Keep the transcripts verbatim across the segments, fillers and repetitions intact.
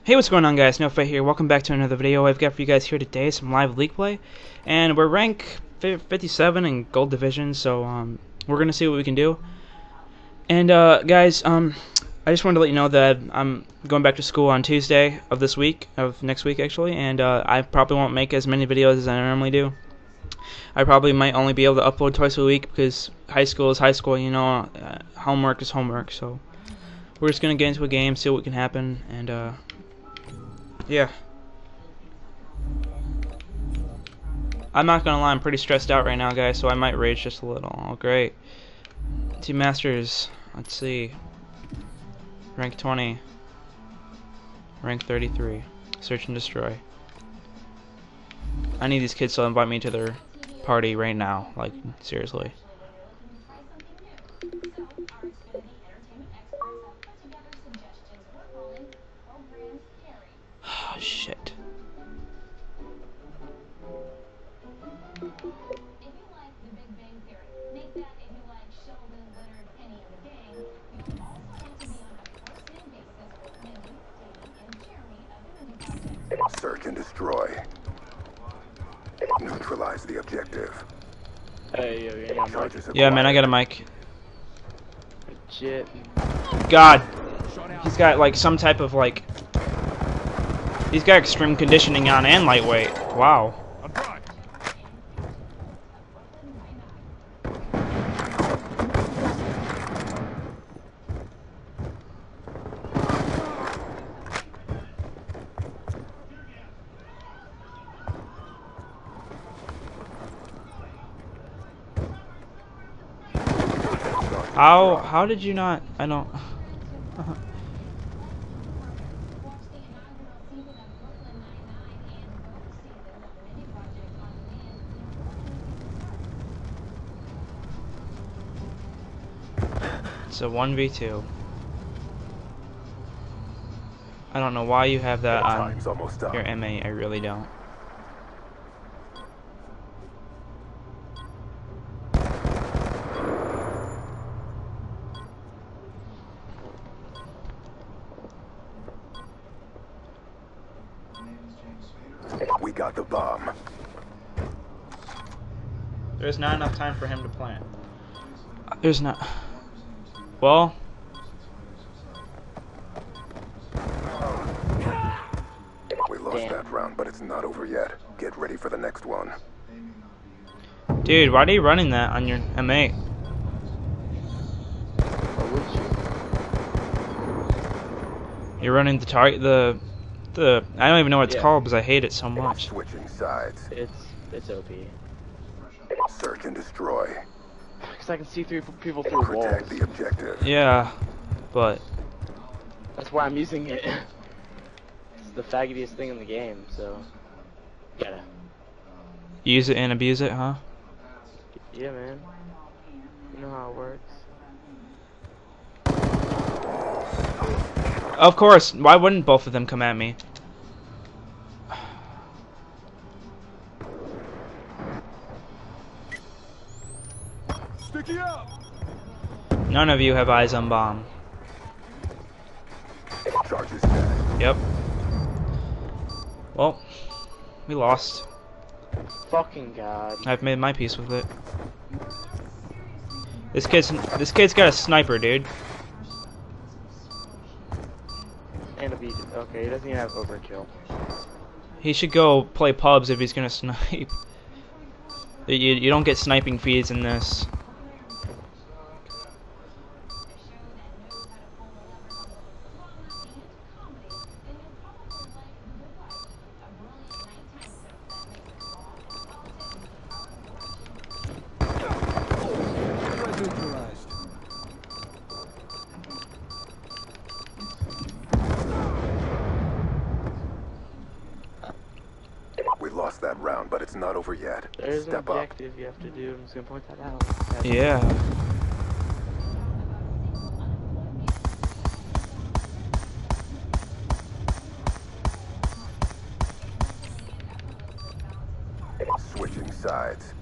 Hey, what's going on, guys? NoFight here. Welcome back to another video I've got for you guys here today. Some live League play, and we're rank fifty-seven in Gold Division, so um, we're gonna see what we can do. And uh, guys, um, I just wanted to let you know that I'm going back to school on Tuesday of this week, of next week actually, and uh, I probably won't make as many videos as I normally do. I probably might only be able to upload twice a week because high school is high school, you know. Uh, homework is homework, so we're just gonna get into a game, see what can happen, and uh. Yeah. I'm not gonna lie, I'm pretty stressed out right now, guys, so I might rage just a little. Oh, great. Team Masters, let's see. Rank twenty. Rank thirty-three. Search and destroy. I need these kids to invite me to their party right now. Like, seriously. Oh, shit. Search and destroy. Neutralize the objective. Hey, yo, yeah, Charges Yeah, acquired. man, I got a mic. Legit. God. He's got, like, some type of, like... He's got extreme conditioning on and lightweight. Wow. How how did you not? I don't. It's a one v two. I don't know why you have that on Time's almost up. your M A. I really don't. We got the bomb. There's not enough time for him to plant. There's not. Well. We lost Damn. that round, but it's not over yet. Get ready for the next one. Dude, why are you running that on your M A? What would you? You're running the target, the, the. I don't even know what it's Yeah. called because I hate it so much. Switching sides. It's it's O P. Search and destroy. Because I can see through people through walls. Protect the objective. Yeah, but That's why I'm using it. It's the faggotiest thing in the game, so gotta. use it and abuse it, huh? Yeah, man. You know how it works. Of course. Why wouldn't both of them come at me? Sticky up. None of you have eyes on bomb. Charges dead. Yep. Well, we lost. Fucking god. I've made my peace with it. This kid's this kid's got a sniper, dude. And a beat. Okay, he doesn't even have overkill. He should go play pubs if he's gonna snipe. You you don't get sniping feeds in this. We lost that round, but it's not over yet. There's an Step up. objective you have to do. I'm just gonna point that out. That's Yeah. Switching sides.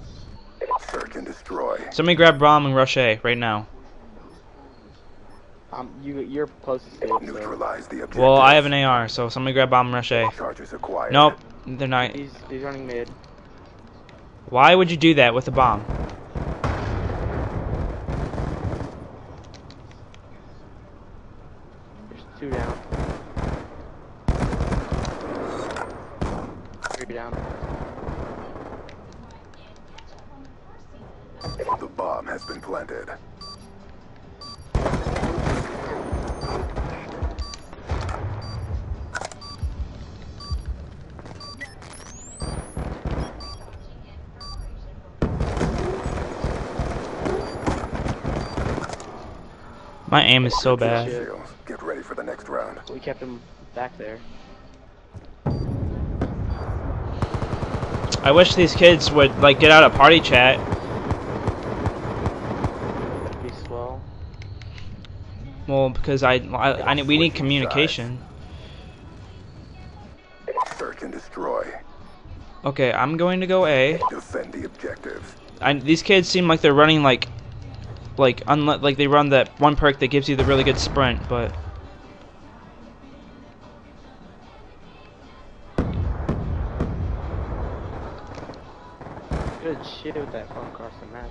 Search and destroy. Somebody grab bomb and rush A right now. Um, you you're closest to it. So. Neutralize the objective. Well, I have an A R, so somebody grab bomb rush A. Charges acquired. Nope, they're not. He's he's running mid. Why would you do that with a bomb? There's two down. Three down. The bomb has been planted. My aim is so bad. Shields, get ready for the next round. We kept him back there. I wish these kids would like get out of party chat. Be swell. Well, because I, I, I need, we need communication. Search and destroy. Okay, I'm going to go A. Defend the objectives. I, these kids seem like they're running like, like unle like they run that one perk that gives you the really good sprint, but. Good shit with that phone across the map.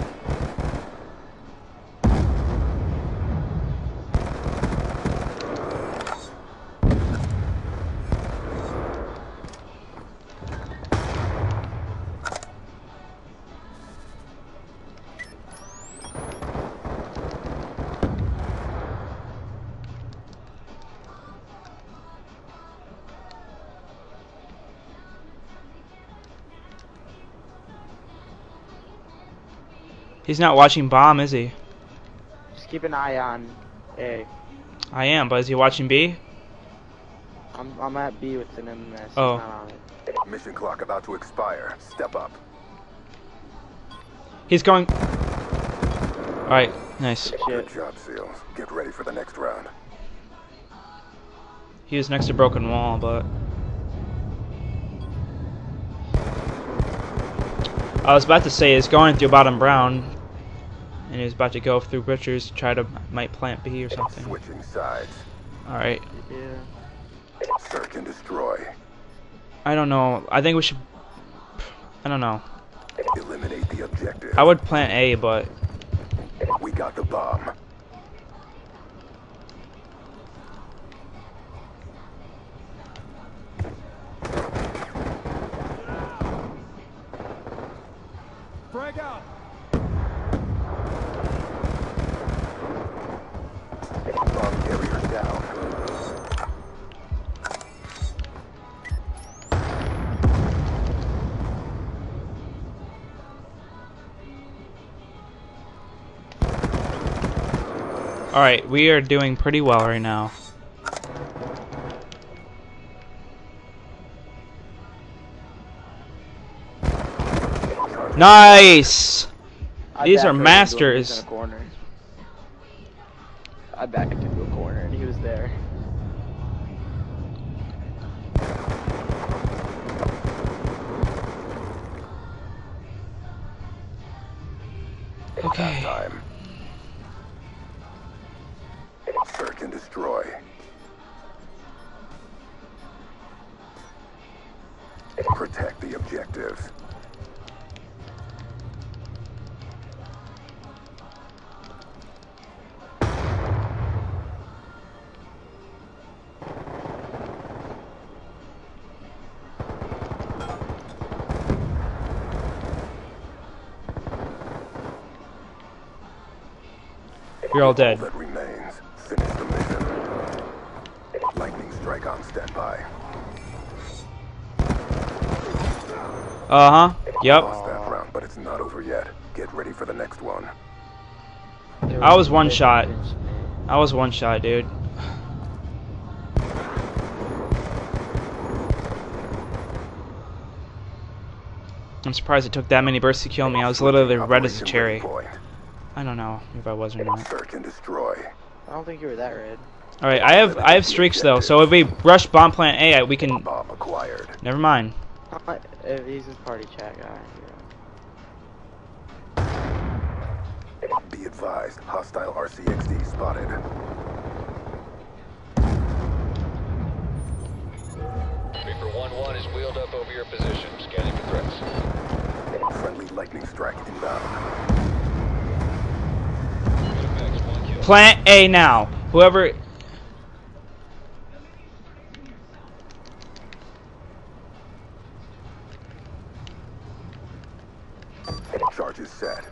He's not watching bomb, is he? Just keep an eye on A. I am, but is he watching B? I'm I'm at B with an M S. Oh. He's not on it. Mission clock about to expire. Step up. He's going. Alright, nice. Good Shit. job, SEALs. Get ready for the next round. He was next to broken wall, but. I was about to say he's going through bottom brown, and he was about to go through butchers to try to might plant B or something. Switching sides. All right. Yeah. Search and destroy. I don't know. I think we should. I don't know. Eliminate the objective. I would plant A, but We got the bomb. Frag out. Bomb carrier down. all right. We are doing pretty well right now. Nice. I These are backed him into a- masters. in a corner. I backed him into a corner and he was there. Okay. Time. Search and destroy. Protect the objectives. You're all dead. All that remains. Finish the mission. Lightning strike on standby. Uh huh. Yep. Lost that round, but it's not over yet. Get ready for the next one. There I was one a shot. bench, man. I was one shot, dude. I'm surprised it took that many bursts to kill me. I was literally red as a Operation cherry. Ready point. I don't know if I was or not. Search and destroy. I don't think you were that red. All right, I have I have streaks though, so if we rush bomb plant A, I- we can. Bomb acquired. Never mind. Uh, He's a party chat guy. Be advised, hostile R C X D spotted. Reaper one one is wheeled up over your position, scanning for threats. Friendly lightning strike inbound. Apex, one kill. Plant A now. Whoever. Charges set.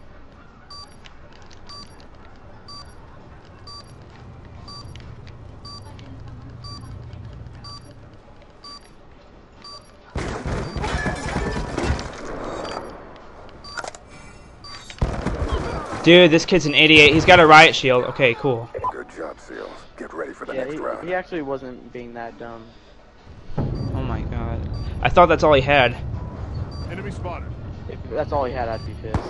Dude, this kid's an eighty-eight. He's got a riot shield. Okay, cool. Good job, SEALs. Get ready for the Yeah, next he, round. he actually wasn't being that dumb. Oh my god. I thought that's all he had. Enemy spotted. If that's all he had, I'd be pissed.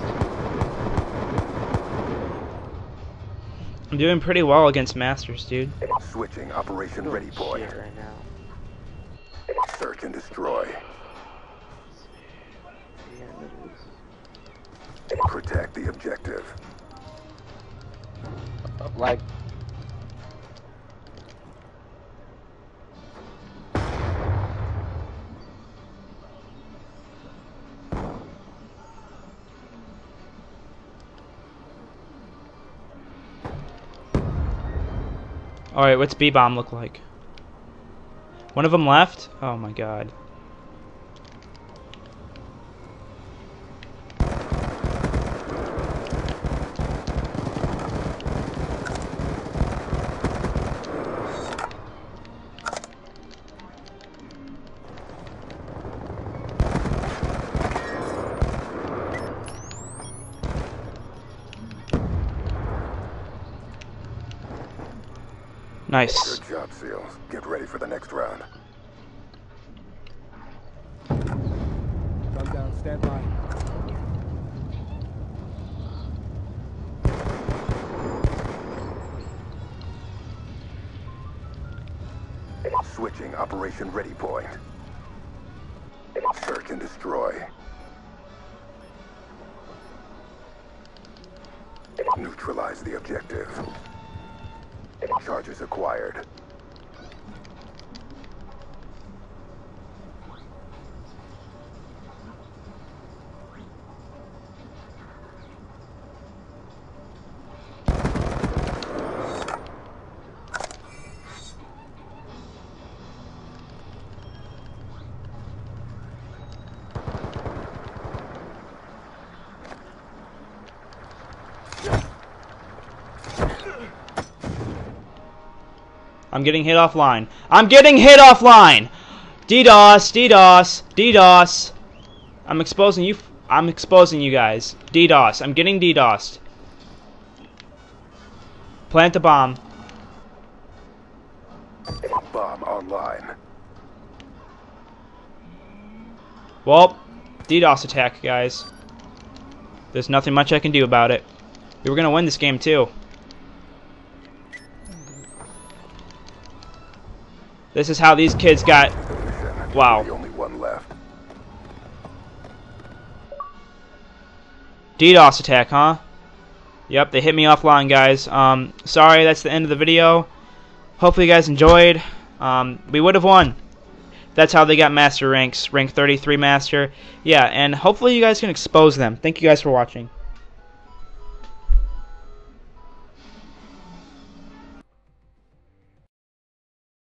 I'm doing pretty well against Masters, dude. Switching operation Doing ready point. shit right now. Search and destroy. Yeah, it is. Protect the objective. Like, Alright, what's B-bomb look like? One of them left? Oh my god. Nice. Good job, SEALs. Get ready for the next round. Gun down, stand by. Switching operation ready point. Search and destroy. Neutralize the objective. Charges acquired. I'm getting hit offline. I'm getting hit offline! DDoS, DDoS, DDoS. I'm exposing you. I'm exposing you guys. DDoS. I'm getting DDoSed. Plant the bomb. Bomb online. Well, DDoS attack, guys. There's nothing much I can do about it. We were gonna win this game too. This is how these kids got. Wow. The only one left. DDoS attack, huh? Yep, they hit me offline, guys. Um, sorry, that's the end of the video. Hopefully you guys enjoyed. Um, we would have won. That's how they got master ranks. Rank thirty-three master. Yeah, and hopefully you guys can expose them. Thank you guys for watching.